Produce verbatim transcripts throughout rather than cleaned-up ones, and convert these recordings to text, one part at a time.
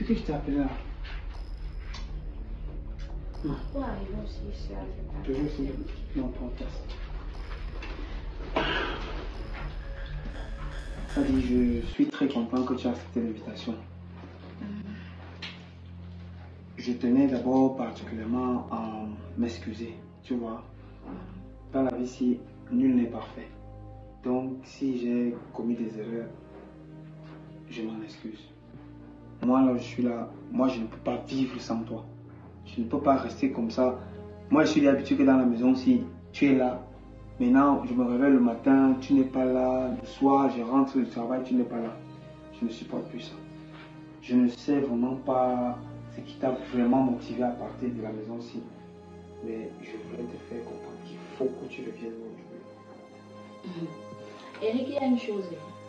depuis que je t'ai appelé là. Non. Pour arriver aussi ici, Toujours ici. Non, pas en place. Ça dit, je suis très content que tu aies accepté l'invitation. Mm. Je tenais d'abord particulièrement à m'excuser, tu vois. Dans la vie, si nul n'est parfait. Donc, si j'ai commis des erreurs, je m'en excuse. Moi, là, je suis là. Moi, je ne peux pas vivre sans toi. Je ne peux pas rester comme ça. Moi, je suis habitué que dans la maison, si tu es là, maintenant, je me réveille le matin, tu n'es pas là. Le soir, je rentre du travail, tu n'es pas là. Je ne supporte plus ça. Je ne sais vraiment pas ce qui t'a vraiment motivé à partir de la maison-ci. Mais je voulais te faire comprendre qu'il faut que tu reviennes aujourd'hui. Eric, il y a une chose.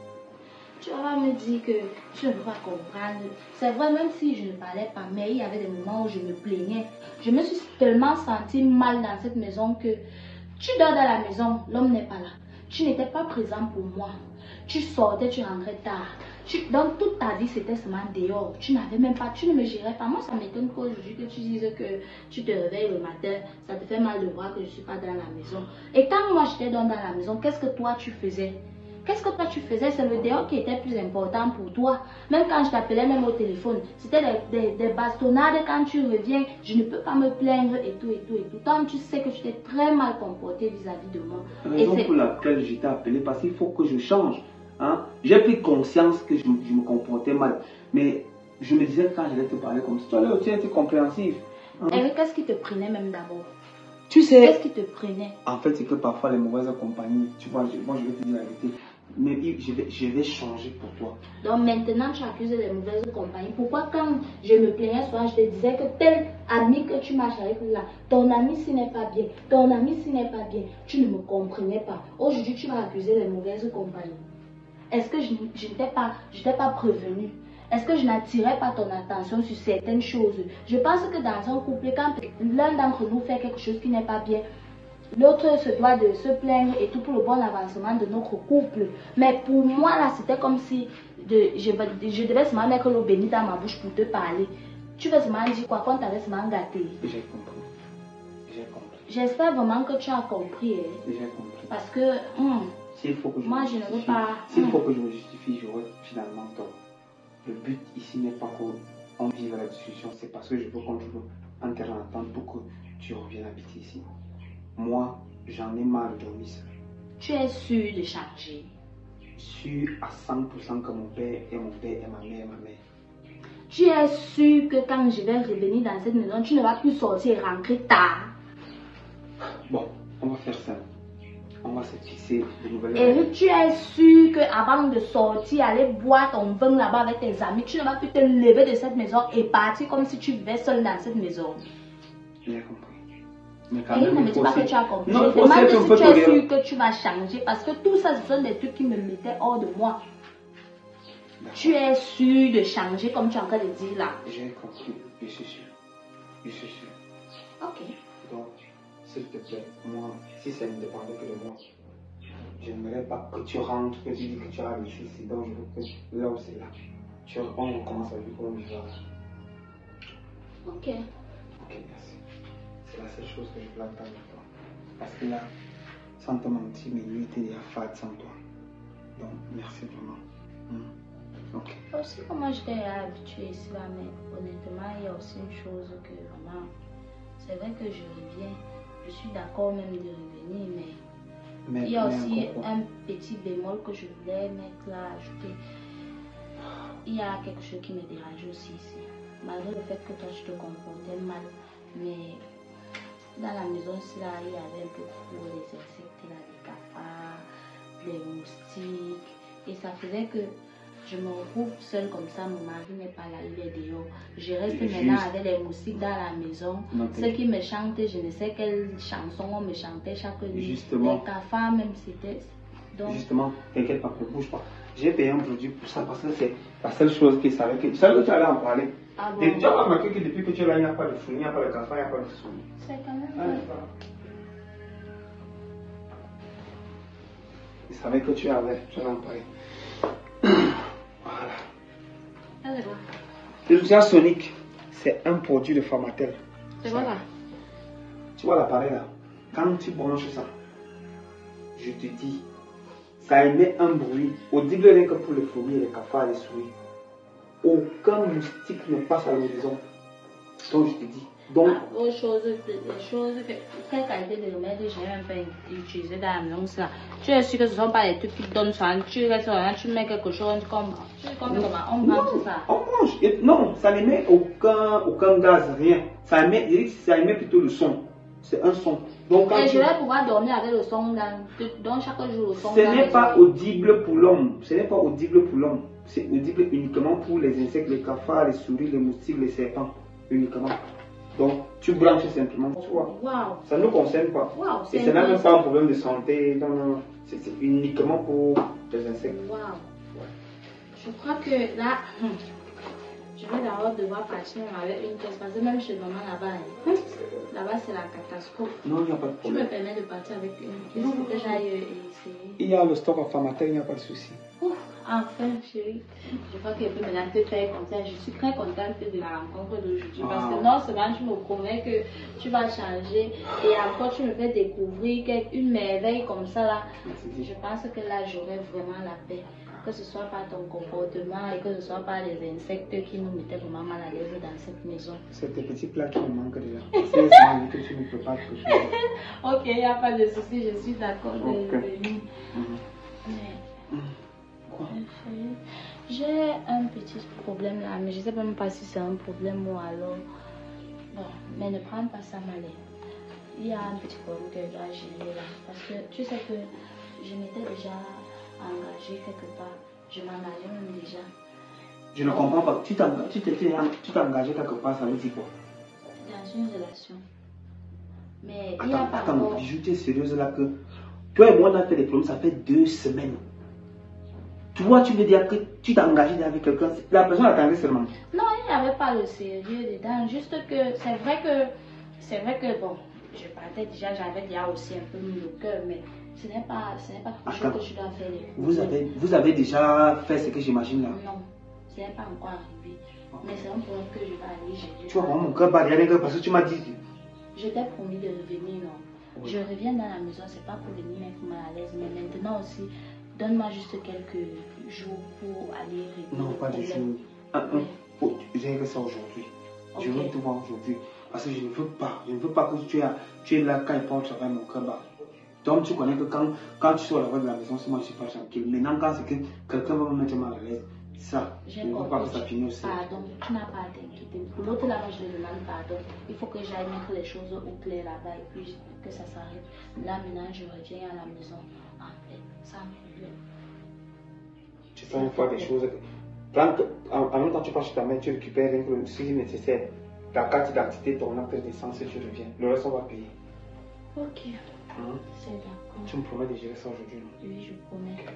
Tu vas me dire que tu ne peux pas comprendre. C'est vrai, même si je ne parlais pas, mais il y avait des moments où je me plaignais. Je me suis tellement sentie mal dans cette maison que tu dors dans la maison, l'homme n'est pas là. Tu n'étais pas présent pour moi. Tu sortais, tu rentrais tard. Tu, donc toute ta vie, c'était seulement dehors. Tu n'avais même pas, tu ne me gérais pas. Moi, ça m'étonne qu'aujourd'hui que tu dises que tu te réveilles le matin, ça te fait mal de voir que je ne suis pas dans la maison. Et quand moi, j'étais dans la maison, qu'est-ce que toi, tu faisais? Qu'est-ce que toi tu faisais? C'est le dehors qui était plus important pour toi. Même quand je t'appelais même au téléphone, c'était des, des, des bastonnades quand tu reviens. Je ne peux pas me plaindre et tout et tout et tout. Toi, tu sais que tu t'es très mal comporté vis-à-vis de moi. La raison pour laquelle je t'ai appelé, parce qu'il faut que je change. Hein? J'ai pris conscience que je, je me comportais mal. Mais je me disais quand j'allais te parler comme ça, toi là, tu étais compréhensif. Hein? Et qu'est-ce qui te prenait même d'abord? Tu sais, qu'est-ce qui te prenait? En fait, c'est que parfois les mauvaises compagnies, tu vois, je, moi je vais te dire la vérité. Mais je vais, je vais changer pour toi. Donc maintenant tu accuses les mauvaises compagnies. Pourquoi quand je me plaignais souvent, je te disais que tel ami que tu marches avec là, ton ami s'il n'est pas bien, ton ami s'il n'est pas bien, tu ne me comprenais pas. Aujourd'hui tu vas accuser les mauvaises compagnies. Est-ce que je n'étais pas, je t'ai pas prévenu? Est-ce que je n'attirais pas ton attention sur certaines choses? Je pense que dans un couple, quand l'un d'entre nous fait quelque chose qui n'est pas bien, l'autre se doit de se plaindre et tout pour le bon avancement de notre couple. Mais pour moi, là, c'était comme si de, je, je devais seulement mettre l'eau bénite dans ma bouche pour te parler. Tu veux seulement dire quoi? Quand tu avais seulement gâté. J'ai compris. J'ai compris. J'espère vraiment que tu as compris. Hein? J'ai compris. Parce que hum, s'il faut que je moi, je ne veux pas... S'il hum. faut que je me justifie, j'aurai finalement tort. Le but ici n'est pas qu'on vive la discussion, c'est parce que je veux qu'on trouve un terrain d'entente pour que tu reviennes habiter ici. Moi, j'en ai marre de dormir seul. Tu es sûr de changer? Sûr à cent pour cent que mon père est mon père et ma mère est ma mère. Tu es sûr que quand je vais revenir dans cette maison, tu ne vas plus sortir et rentrer tard? Bon, on va faire ça. On va se fixer de nouvelles. Et tu es sûr qu'avant de sortir, aller boire ton vin là-bas avec tes amis, tu ne vas plus te lever de cette maison et partir comme si tu vivais seul dans cette maison? J'ai compris. Mais quand et même, il ne me il dit faut pas aussi... que tu as compris. Non, je demande si tu es sûr sûr que tu vas changer parce que tout ça, ce sont des trucs qui me mettaient hors de moi. Tu es sûr de changer comme tu es en train de dire là? J'ai compris, je suis sûr. Je suis sûr. Ok. Donc, s'il te plaît, moi, si ça ne dépendait que de moi, je n'aimerais pas que tu rentres, que tu dis que tu as réussi ici, donc je veux que là où c'est là, tu on commence à vivre comme vivre. Ok. Ok, merci. C'est la seule chose que je voulais attendre de toi. Parce que là, sans te mentir, mes nuits étaient déjà fades sans toi. Donc, merci vraiment. Mmh. Ok. Aussi, comment j'étais habituée ici là, mais honnêtement, il y a aussi une chose que vraiment, c'est vrai que je reviens. Je suis d'accord même de revenir, mais, mais il y a aussi un petit bémol que je voulais mettre là, ajouter. Il y a quelque chose qui me dérange aussi ici. Malgré le fait que toi tu te comportais mal, mais dans la maison ici là, il y avait un peu trop les insectes, là, les cafards, les moustiques, et ça faisait que je me retrouve seule comme ça, mon mari n'est pas là, il est dehors. Je reste Juste. maintenant avec les moustiques dans la maison. Ceux qui me chantent, je ne sais quelle chanson on me chantait chaque nuit. Justement. Les cafards même, c'était... Donc... Justement, t'inquiète pas, ne bouge pas. J'ai payé un produit pour ça parce que c'est la seule chose qui savait que... Tu savais que tu allais en parler. Ah bon? Et tu as remarqué que depuis que tu es là, il n'y a pas de fruits, il n'y a pas de cafards, il n'y a pas de souris. C'est quand même... Allez, il savait que tu avais, tu allais en parler. Voilà. Allez, va. L'ultrasonique, c'est un produit de Pharmatel. C'est quoi là? Tu vois l'appareil là? Quand tu branches ça, je te dis, ça émet un bruit audible rien que pour les fourmis, les cafards, les souris. Aucun moustique ne passe à l'horizon. Donc je te dis. Donc, ah, autre chose, les choses que quelle qualité de remède j'ai même pas utilisé dans la maison là. Tu es sûr que ce ne sont pas les trucs qui donnent ça. Tu restes là, tu mets quelque chose comme tu comme comment on mange ça. On mange. Et non, ça n'émet aucun aucun gaz, rien. Ça émet, ça émet plutôt le son. C'est un son. Donc quand et tu... je vais pouvoir dormir avec le son dans, donc chaque jour le son. Ce n'est pas audible pour l'homme. Ce n'est pas audible pour l'homme. C'est audible uniquement pour les insectes, les cafards, les souris, les moustiques, les serpents. Uniquement. Donc, tu branches simplement, tu vois. Wow. Ça ne nous concerne pas. Wow, et ce n'est même pas un problème de santé. Non, non, non. C'est uniquement pour les insectes. Wow. Ouais. Je crois que là, je vais d'abord devoir partir avec une caisse parce que même chez maman là-bas, hein, là-bas c'est la catastrophe. Non, il n'y a pas de problème. Tu me permets de partir avec une caisse pour que j'aille essayer. Il y a le stock à Pharmatel, il n'y a pas de souci. Enfin, chérie, je crois qu'elle peut maintenant te faire content. Je suis très contente de la rencontre d'aujourd'hui ah. parce que non seulement tu me promets que tu vas changer et encore tu me fais découvrir une merveille comme ça là. Je pense que là j'aurai vraiment la paix. Que ce soit par ton comportement et que ce soit par les insectes qui nous mettaient vraiment mal à l'aise dans cette maison. C'est tes petits plats qui me manquent déjà. C'est ce que tu ne peux pas quelque chose. Ok, il n'y a pas de souci, je suis d'accord de okay. venir. Mm-hmm. Mais... J'ai un petit problème là, mais je ne sais même pas si c'est un problème ou alors... Bon, mais ne prends pas ça mal. Il y a un petit problème que je dois gérer là. Parce que tu sais que je m'étais déjà engagée quelque part. Je m'engageais même déjà. Je ne comprends pas. Tu t'es engagé quelque part, ça veut dire quoi? Dans une relation. Mais attends, il y a pas attends, rapport... je suis sérieuse là que... Toi et moi on a fait des problèmes, ça fait deux semaines. Toi, tu veux dire que tu t'es engagé avec quelqu'un, la personne a engagé seulement. Non, il n'y avait pas le sérieux dedans. Juste que c'est vrai que, c'est vrai que bon, je partais déjà, j'avais déjà aussi un peu mis le cœur, mais ce n'est pas, ce n'est pas quelque chose que tu dois faire. Vous avez, vous avez déjà fait ce que j'imagine là? Non, ce n'est pas encore arrivé. Okay. Mais c'est un problème que je vais aller gérer. Tu vois, mon cœur bat rien parce que tu m'as dit. Je t'ai promis de revenir, non. Oui. Je reviens dans la maison, c'est pas pour venir mettre mal à l'aise, mais maintenant aussi. Donne-moi juste quelques jours pour aller régler. Non, pas de jours. Ah, oui. Oh, j'ai réglé ça aujourd'hui. Okay. Je veux te voir aujourd'hui. Parce que je ne veux pas. Je ne veux pas que tu es, tu es là quand il pense travailler mon cœur bas. Donc tu connais que quand, quand tu sors la de la maison, c'est moi je suis pas tranquille. Maintenant, quand c'est que quelqu'un va me mettre mal à l'aise, ça, je ne veux pas que ça finisse aussi. Pardon, tu n'as pas à t'inquiéter. Pour l'autre là, je demande pardon. Il faut que j'aille mettre les choses au clair là-bas et puis que ça s'arrête. Là, maintenant, je reviens à la maison. En fait, ça me tu fais une fois des choses. En, en même temps, tu passes chez ta mère, tu récupères ce qui est nécessaire. Ta carte d'identité, ton acte de naissance et tu reviens. Le reste, on va payer. Ok. Hein? C'est d'accord. Tu me promets de gérer ça aujourd'hui? Oui, je promets. Okay.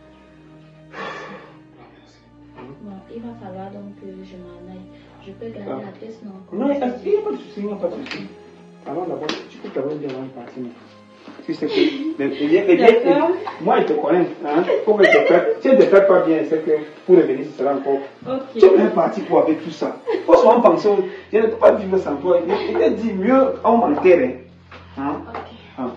Bon, il va falloir donc que je m'en aille. Je peux garder ah. la pièce, non? Non, il n'y a pas de souci, il n'y a pas de souci. Alors d'abord, tu peux t'avoir bien avant de partir. Tu sais que les, les, les, les, moi, je te connais. Hein? Faut que je te fasse. Si je ne te fais pas bien, c'est que pour revenir, ce sera encore. Okay. Tu es parti pour avec tout ça. Il faut souvent penser, je ne peux pas vivre sans toi. Il te dit mieux en mentir. Hein? Ok. Hein?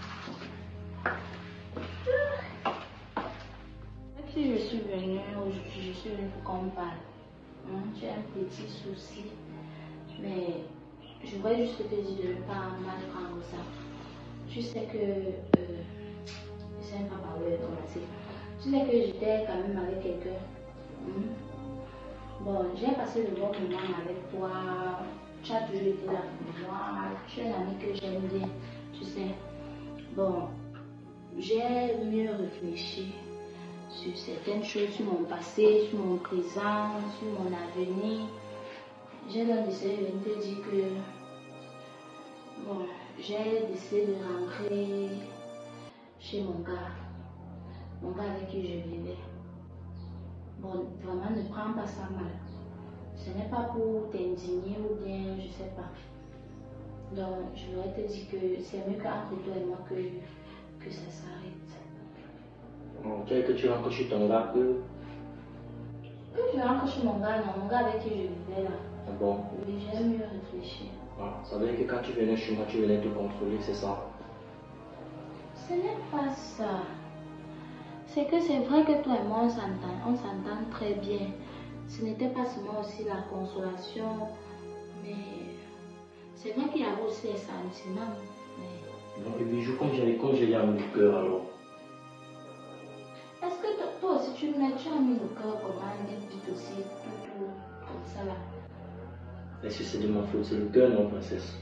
Si je suis venue aujourd'hui, je suis venue pour qu'on parle. Hein? J'ai un petit souci. Mais je voudrais juste te dire de ne pas mal prendre ça. Tu sais que euh, je sais pas parler de Tu sais que j'étais quand même avec quelqu'un. Hmm? Bon, j'ai passé de bons moments avec toi. Tu as toujours été là pour moi. Tu es l'ami que j'aime bien. Tu sais. Bon, j'ai mieux réfléchi sur certaines choses, sur mon passé, sur mon présent, sur mon avenir. J'ai donc décidé de te dire que bon, j'ai décidé de rentrer chez mon gars, mon gars avec qui je vivais. Bon, vraiment ne prends pas ça mal. Ce n'est pas pour t'indigner ou bien, je sais pas. Donc, je voudrais te dire que c'est mieux qu'entre toi et moi que, que ça s'arrête. Tu veux que tu rentres chez ton gars que... Je rentre chez mon gars, non, mon gars avec qui je vivais là. Ah bon? Oui, j'ai mieux réfléchir. Ah, ça veut dire que quand tu venais chez moi, tu venais te contrôler, c'est ça? Ce n'est pas ça. C'est que c'est vrai que toi et moi, on s'entend, on s'entend très bien. Ce n'était pas seulement aussi la consolation, mais c'est vrai qu'il y avait aussi les sentiments. Mais... Non, et Bijou, comme j'ai comme j'ai mis le cœur alors. Est-ce que toi, toi aussi tu mets, tu as mis le cœur comment vite vite aussi, tout, tout, comme ça là? Est-ce que c'est de ma faute? C'est le cœur, non, princesse?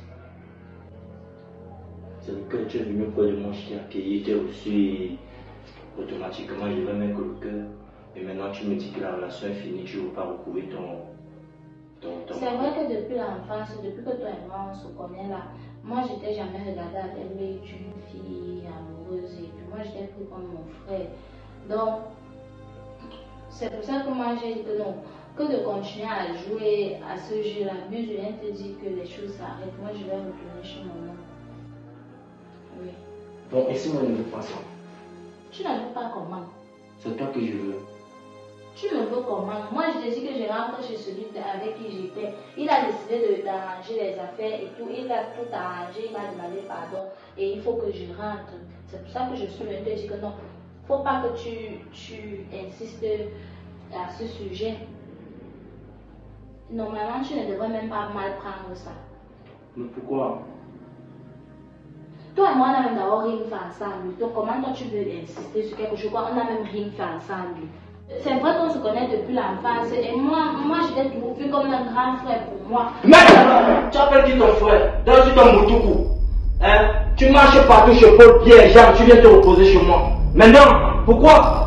C'est le cœur, tu es venu près de moi, je t'ai accueilli, tu as reçu automatiquement, je vais mettre le cœur. Et maintenant tu me dis que la relation est finie, tu ne veux pas recouvrir ton... ton, ton c'est vrai que depuis l'enfance, depuis que toi et moi on se connaît là, moi je t'ai jamais regardé avec l'œil d'une fille amoureuse et puis moi je t'ai pris comme mon frère. Donc, c'est pour ça que moi j'ai dit que non, que de continuer à jouer à ce jeu-là, mieux je viens te dire que les choses s'arrêtent, moi je vais retourner chez mon homme. Oui. Bon, et si moi je ne veux pas ça? Tu n'en veux pas comment? C'est toi que je veux. Tu me veux comment? Moi je te dis que je rentre chez celui avec qui j'étais. Il a décidé d'arranger les affaires et tout. Il a tout arrangé, il m'a demandé pardon et il faut que je rentre. C'est pour ça que je suis venue te dire que non, faut pas que tu, tu insistes à ce sujet. Normalement, tu ne devrais même pas mal prendre ça. Mais pourquoi? Toi et moi, on a même d'abord rien fait ensemble. Donc, comment toi tu veux insister sur quelque chose? On n'a même rien fait ensemble. C'est vrai qu'on se connaît depuis l'enfance. Et moi, moi je t'ai toujours vu comme un grand frère pour moi. Mais tu appelles qui ton frère? Dans ton moutoukou. Hein? Tu marches partout chez Paul, Pierre, Jacques, tu viens te reposer chez moi. Maintenant, pourquoi?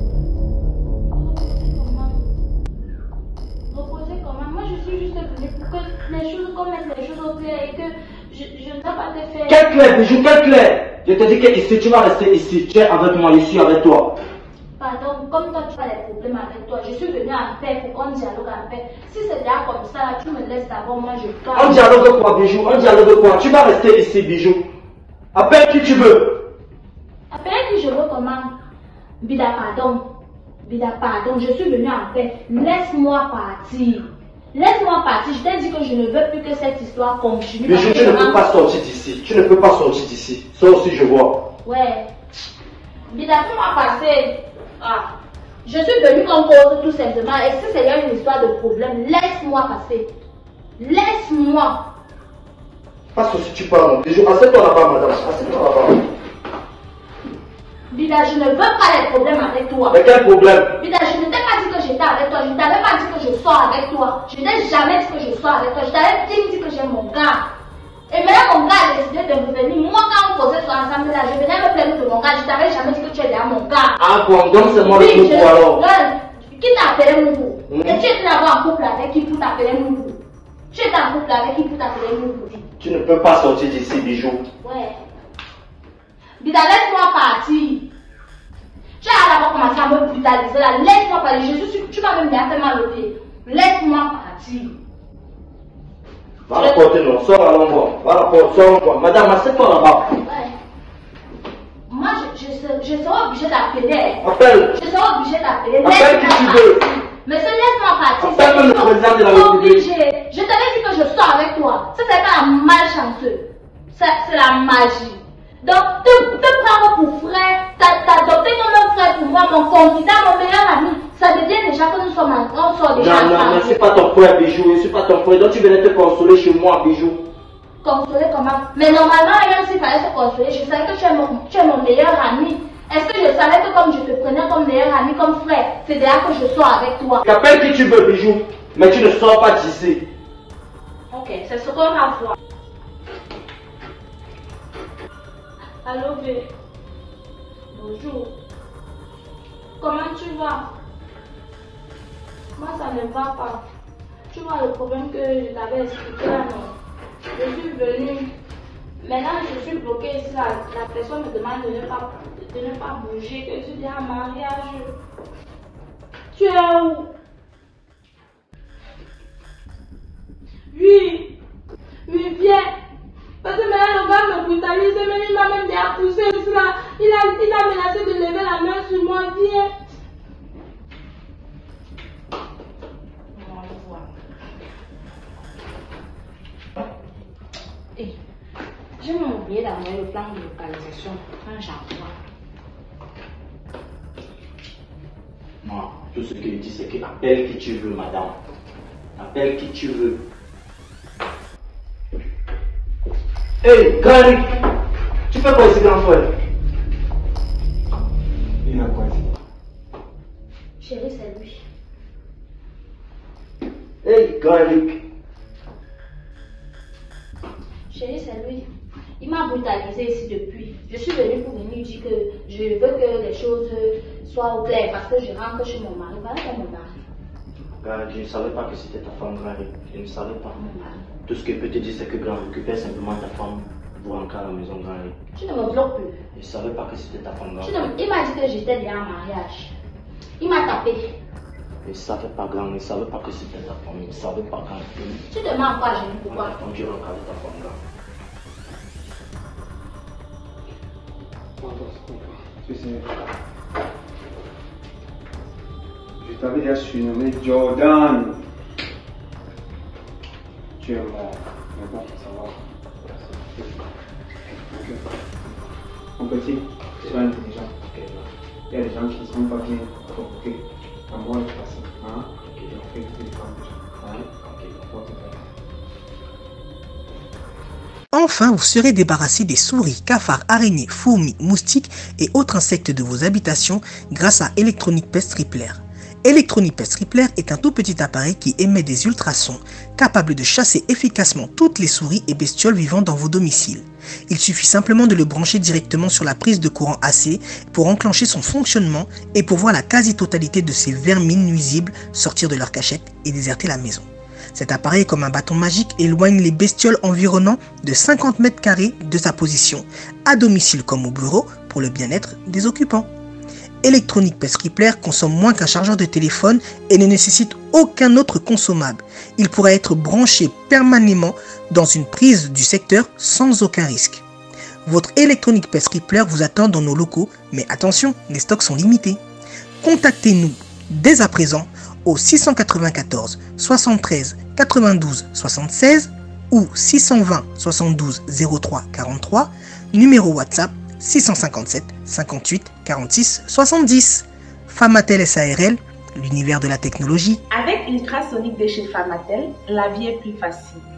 Reposer comment? Moi, je suis juste venue pour que les choses, qu'on mette les choses au clair et que je, je ne dois pas te faire. Quel clair, Bijou, quel clair? Je te dis que ici, tu vas rester ici. Tu es avec moi, je suis avec toi. Pardon, comme toi tu as des problèmes avec toi, je suis venue en paix pour qu'on dialogue en paix. Si c'est déjà comme ça, tu me laisses d'abord, moi je parle. On dialogue quoi, Bijou? On dialogue quoi? Tu vas rester ici, Bijou. Appelle qui tu veux. Appelle qui je veux comment? Bida, pardon. Bida, pardon, je suis venue en paix. Laisse-moi partir. Laisse-moi partir. Je t'ai dit que je ne veux plus que cette histoire continue. Bijou, tu ne peux pas sortir d'ici. Tu ne peux pas sortir d'ici. Ça aussi, je vois. Ouais. Bida, fais-moi passer. Ah. Je suis venue comme cause tout simplement. Et si c'est une histoire de problème, laisse-moi passer. Laisse-moi. Parce que si tu parles, Bijou, assieds-toi là-bas, madame. Assieds-toi là-bas. Bida, je ne veux pas les problèmes avec toi. Mais quel problème? Bida, je ne t'ai pas dit que j'étais avec toi. Je ne t'avais pas dit que je sors avec toi. Je n'ai jamais dit que je sors avec toi. Je t'avais dit que j'ai mon gars. Et maintenant, mon gars a décidé de revenir. Moi, quand on posait sur ensemble là, je venais me plaindre de mon gars. Je t'avais jamais dit que tu es derrière mon gars. Ah bon, donc c'est moi le oui, couple alors. Non, qui t'a appelé Moubou? Mm. Et tu étais d'abord en couple avec qui pour t'appeler Moubou? Tu étais en couple avec qui pour t'appeler Moubou? Tu ne peux pas sortir d'ici, Bijou. Ouais. Bida, laisse-moi partir. Tu as d'abord commencé à me brutaliser là. Laisse-moi partir. Je suis sûre que tu vas même bien faire mal au pied. Laisse-moi partir. Va la porter, non. Sors à l'endroit. Va la porter, sors à l'endroit. Madame, assieds-toi là-bas. Ouais. Moi, je, je, serai, je serai obligée d'appeler. Appelle. Je serai obligée d'appeler. Appelle qui tu veux. Monsieur, laisse-moi partir. Appelle le président de la République. Obligé. Je t'avais dit que je sors avec toi. Ça, c'est pas la malchanceux. C'est la magie. Donc, te, te prendre pour frère, t'adopter comme un frère pour moi, mon confident, mon meilleur ami, ça veut dire déjà que nous sommes en, on sort déjà Non, non, non, je suis pas ton frère, Bijou, je suis pas ton frère. Donc tu venais te consoler chez moi, Bijou. Consoler comment? Mais normalement, même s'il fallait se consoler, je savais que tu es mon, tu es mon meilleur ami. Est-ce que je savais que comme je te prenais comme meilleur ami, comme frère, c'est déjà que je sors avec toi? Appelle qui tu veux, Bijou, mais tu ne sors pas d'ici. Ok, c'est ce qu'on va voir. Allô, B. Bonjour. Comment tu vas? Moi, ça ne va pas. Tu vois le problème que je t'avais expliqué là, non? Je suis venue. Maintenant, je suis bloquée ici. La, la personne me demande de ne pas, de ne pas bouger, que je dis à mariage. Tu es où? Oui. Oui, viens. Parce que maintenant le gars me brutalise, même il m'a même déjà poussé là. Il a, il a menacé de lever la main sur moi. Viens. Et j'ai même oublié d'envoyer le plan de localisation quand j'envoie. Moi, tout ce que je dis, c'est que appelle qui tu veux, madame. Appelle qui tu veux. Hey, Gary, tu fais quoi ici, grand frère? Il a quoi ici? Chérie, c'est lui. Hey, Gary. Chérie, c'est lui. Il m'a brutalisé ici depuis. Je suis venue pour venir dire que je veux que les choses soient au clair parce que je rentre chez mon mari. Voilà c'est mon mari. Gary, je ne savais pas que c'était ta femme, Gary. Je ne savais pas. Mon mari. Tout ce que je peux te dire, c'est que Gary, récupère simplement ta femme pour rentrer à la maison, Gary. Tu ne me bloques plus. Je ne savais pas que c'était ta femme, Gary. Tu ne- Il m'a dit que j'étais déjà en mariage. Il m'a tapé. Je ne savais pas, Gary. Je ne savais pas que c'était ta femme. Je ne savais pas, Gary. Tu demandes quoi, Génie, pourquoi? Quand tu rentres avec ta femme, Gary. Tu sais, je t'avais déjà surnommé Jordan. Tu es mort. Mais bon, ça va. Ok. Mon petit, sois intelligent. Il y a des gens qui ne sont pas bien convoqués. À moi, je passe. Hein? Ok, on fait le téléphone déjà. Hein? Ok, on va te faire. Enfin, vous serez débarrassé des souris, cafards, araignées, fourmis, moustiques et autres insectes de vos habitations grâce à Electronic Pest Repairer. Electronic Pest Repairer est un tout petit appareil qui émet des ultrasons capables de chasser efficacement toutes les souris et bestioles vivant dans vos domiciles. Il suffit simplement de le brancher directement sur la prise de courant A C pour enclencher son fonctionnement et pour voir la quasi-totalité de ces vermines nuisibles sortir de leur cachette et déserter la maison. Cet appareil, comme un bâton magique, éloigne les bestioles environnant de cinquante mètres carrés de sa position, à domicile comme au bureau, pour le bien-être des occupants. Electronic Pest Repairer consomme moins qu'un chargeur de téléphone et ne nécessite aucun autre consommable. Il pourra être branché permanemment dans une prise du secteur sans aucun risque. Votre Electronic Pest Repairer vous attend dans nos locaux, mais attention, les stocks sont limités. Contactez-nous dès à présent au six cent quatre-vingt-quatorze soixante-treize quatre-vingt-douze soixante-seize ou six cent vingt soixante-douze zéro trois quarante-trois, numéro WhatsApp six cent cinquante-sept cinquante-huit quarante-six soixante-dix. Famatel S A R L, l'univers de la technologie. Avec Ultrasonic de chez Famatel, la vie est plus facile.